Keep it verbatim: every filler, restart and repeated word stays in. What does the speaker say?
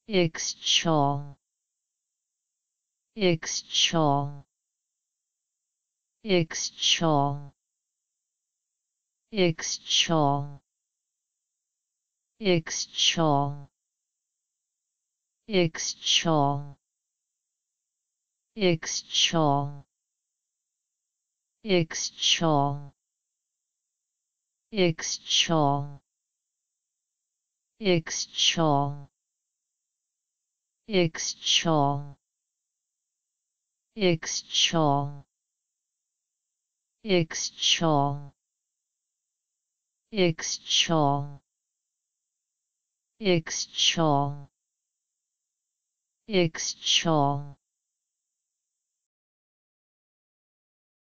Ixchel, Ixchel, Ixchel, Ixchel, Ixchel, Ixchel, Ixchel, Ixchel, Ixchel, Ixchel, Ixchel, Ixchel, Ixchel, Ixchel, Ixchel, Ixchel,